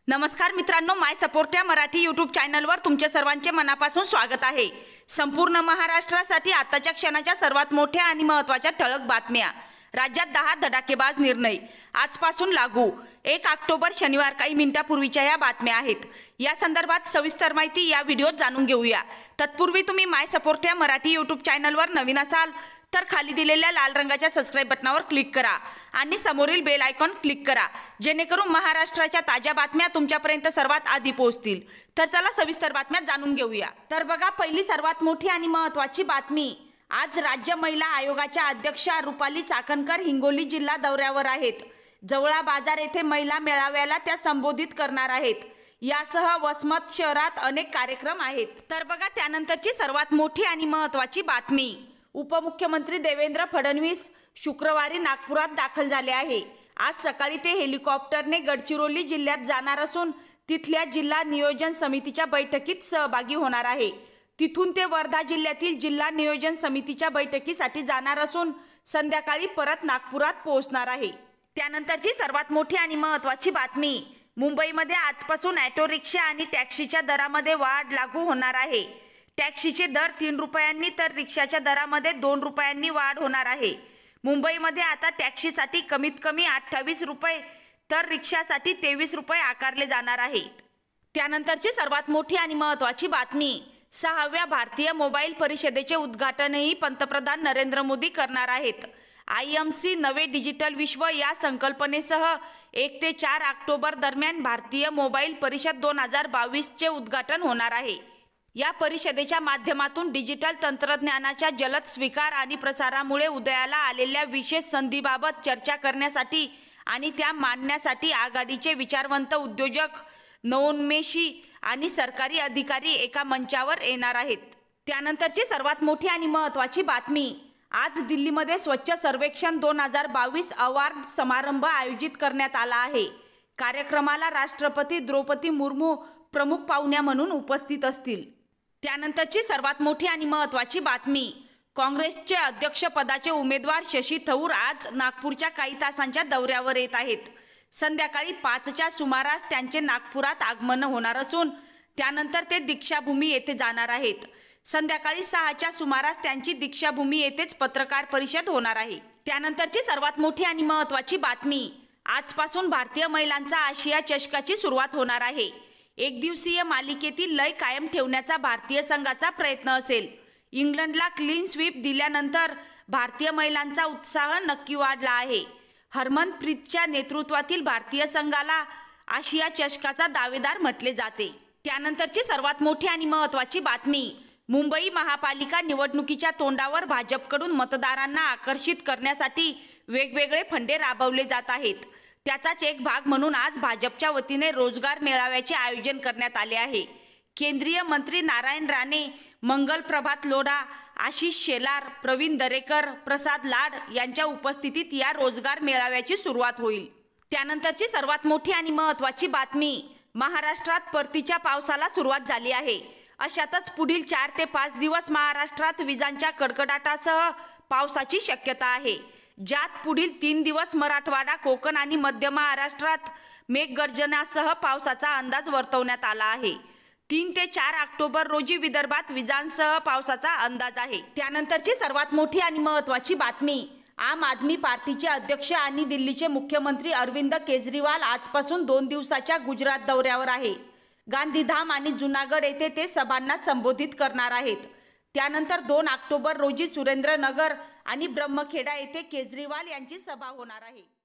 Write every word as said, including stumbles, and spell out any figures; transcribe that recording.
नमस्कार मित्रांनो, माय सपोर्ट या मराठी यूट्यूब चॅनलवर तुमचे सर्वांचे मनापासून स्वागत आहे। संपूर्ण महाराष्ट्रासाठी आताच्या क्षणाच्या सर्वात मोठ्या आणि महत्त्वाच्या ठळक बातम्या। राज्यात दहा धडाकेबाज निर्णय आजपासून लागू। एक ऑक्टोबर शनिवार काही मिनिटांपूर्वीच्या या बातम्या आहेत। या संदर्भात सविस्तर माहिती या व्हिडिओत जाणून घेऊया। तत्पूर्वी तुम्ही माय सपोर्ट या मराठी यूट्यूब चॅनलवर नवीन असाल तर खाली दिलेल्या लाल रंगाच्या सबस्क्राइब बटनावर क्लिक करा आणि समोरील बेल आयकॉन क्लिक करा, जेणेकरून महाराष्ट्राच्या ताज्या बातम्या तुमच्यापर्यंत सर्वात आधी पोहोचतील। तर चला सविस्तर बातम्या जाणून घेऊया। तर बघा, पहिली सर्वात मोठी आणि महत्त्वाची बातमी। आज राज्य महिला आयोगाच्या अध्यक्षा रुपाली चाकणकर हिंगोली जिल्हा दौऱ्यावर आहेत। जवळा बाजार येथे महिला मेळाव्याला त्या संबोधित करणार आहेत। यासह वसमत शहरात अनेक कार्यक्रम आहेत। तर बघा, त्यानंतरची सर्वात मोठी आणि महत्त्वाची बातमी। उपमुख्यमंत्री देवेंद्र फडणवीस शुक्रवारी नागपुरात दाखल झाले आहे। आज सकाळी ते हेलिकॉप्टरने गडचिरोली जिल्ह्यात जाणार असून तिथल्या जिल्हा नियोजन समितीच्या बैठकीत सहभागी होणार आहे। तिथून ते वर्धा जिल्ह्यातील जिल्हा नियोजन समितीच्या बैठकीसाठी जाणार असून संध्याकाळी परत नागपुरात पोहोचणार आहे। त्यानंतरची सर्वात मोठी आणि महत्त्वाची बातमी। मुंबईमध्ये आजपासून ऑटो रिक्षा आणि टॅक्सीच्या दरामध्ये वाढ लागू होणार आहे। टॅक्सीचे दर तीन रुपयांनी तर रिक्षाच्या दरामध्ये दोन रुपयांनी वाढ होणार आहे। मुंबईमध्ये आता टॅक्सीसाठी कमीत कमी अठ्ठावीस रुपये तर रिक्षासाठी तेवीस रुपये आकारले जाणार आहेत। त्यानंतरची सर्वात मोठी आणि महत्त्वाची बातमी। सहाव्या भारतीय मोबाईल परिषदेचे उद्घाटनही पंतप्रधान नरेंद्र मोदी करणार आहेत। आय एम सी नवे डिजिटल विश्व या संकल्पनेसह एक ते चार ऑक्टोबर दरम्यान भारतीय मोबाईल परिषद दोन हजार बावीसचे उद्घाटन होणार आहे। या परिषदेच्या माध्यमातून डिजिटल तंत्रज्ञानाच्या जलद स्वीकार आणि प्रसारामुळे उदयाला आलेल्या विशेष संधीबाबत चर्चा करण्यासाठी आणि त्या मांडण्यासाठी आघाडीचे विचारवंत उद्योजक, नवोन्मेषी आणि सरकारी अधिकारी एका मंचावर येणार आहेत। त्यानंतरची सर्वात मोठी आणि महत्त्वाची बातमी। आज दिल्लीमध्ये स्वच्छ सर्वेक्षण दोन हजार बावीस अवॉर्ड समारंभ आयोजित करण्यात आला आहे। कार्यक्रमाला राष्ट्रपती द्रौपदी मुर्मू प्रमुख पाहुण्या म्हणून उपस्थित असतील। त्यानंतरची सर्वात मोठी आणि महत्त्वाची बातमी। काँग्रेसचे अध्यक्षपदाचे उमेदवार शशी थरूर आज नागपूरच्या काही तासांच्या दौऱ्यावर येत आहेत। संध्याकाळी पाचच्या सुमारास त्यांचे नागपुरात आगमन होणार असून त्यानंतर ते दीक्षाभूमी येथे जाणार आहेत। संध्याकाळी सहाच्या सुमारास त्यांची दीक्षाभूमी येथेच पत्रकार परिषद होणार आहे। त्यानंतरची सर्वात मोठी आणि महत्त्वाची बातमी। आजपासून भारतीय महिलांचा आशिया चषकाची सुरुवात होणार आहे। एक दिवसीय मालिकेतील लय कायम ठेवण्याचा भारतीय संघाचा प्रयत्न असेल। इंग्लंडला क्लीन स्वीप दिल्यानंतर भारतीय महिलांचा उत्साह नक्की वाढला आहे। हरमनप्रीतच्या नेतृत्वातील भारतीय संघाला आशिया चषकाचा दावेदार म्हटले जाते। त्यानंतरची सर्वात मोठी आणि महत्त्वाची बातमी। मुंबई महापालिका निवडणुकीच्या तोंडावर भाजपकडून मतदारांना आकर्षित करण्यासाठी वेगवेगळे फंडे राबवले जात आहेत। त्याचाच एक भाग म्हणून आज भाजपच्या वतीने रोजगार मेळाव्याचे आयोजन करण्यात आले आहे। केंद्रीय मंत्री नारायण राणे, मंगल प्रभात लोढा, आशिष शेलार, प्रवीण दरेकर, प्रसाद लाड यांच्या उपस्थितीत या रोजगार मेळाव्याची सुरुवात होईल। त्यानंतरची सर्वात मोठी आणि महत्त्वाची बातमी। महाराष्ट्रात परतीच्या पावसाला सुरुवात झाली आहे। अशातच पुढील चार ते पाच दिवस महाराष्ट्रात विजांच्या कडकडाटासह पावसाची शक्यता आहे, ज्यात पुढील तीन दिवस मराठवाडा, कोकण आणि मध्य महाराष्ट्रात मेघगर्जनासह पावसाचा अंदाज वर्तवण्यात आला आहे। तीन ते चार ऑक्टोबर रोजी विदर्भात विजांसह पावसाचा अंदाज आहे। त्यानंतरची सर्वात मोठी आणि महत्त्वाची बातमी। आम आदमी पार्टीचे अध्यक्ष आणि दिल्लीचे मुख्यमंत्री अरविंद केजरीवाल आजपासून दोन दिवसाच्या गुजरात दौऱ्यावर आहे। गांधीधाम आणि जुनागड येथे ते सभांना संबोधित करणार आहेत। त्यानंतर दोन ऑक्टोबर रोजी सुरेंद्रनगर आणि ब्रह्मखेडा येथे केजरीवाल यांची सभा होणार आहे।